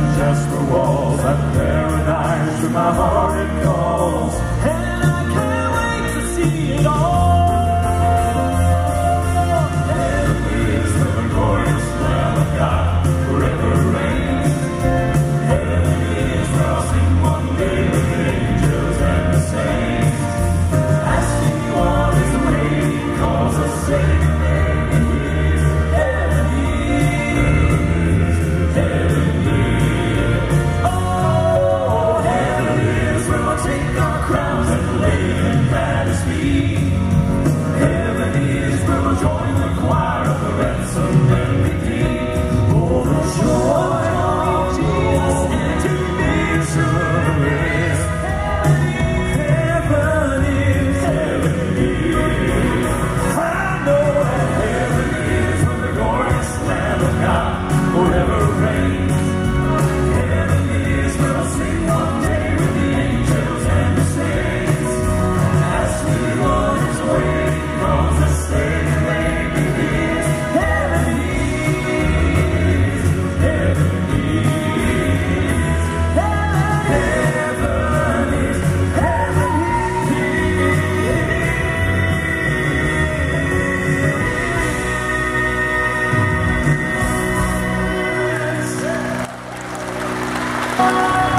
just the walls, that paradise to my heart it calls, and I can't wait to see it all. Heaven is where the glorious Lamb of God forever reigns. Heaven is where I'll sing one day with the angels and the saints, asking what is waiting, cause a saving there is. Heaven is, heaven is. Oh, heaven is where we'll take our crowns and lay them at His feet. Heaven is where we'll join the choir of the ransomed and redeemed. Oh, the joy of Jesus and to be service. Heaven is, heaven is. I know that heaven is where the glorious Lamb of God forever reigns. Heaven is where I'll sing one day with the angels and the saints, ask me what is waiting, cause the saving reign begins. Heaven is, heaven is, heaven is, heaven is.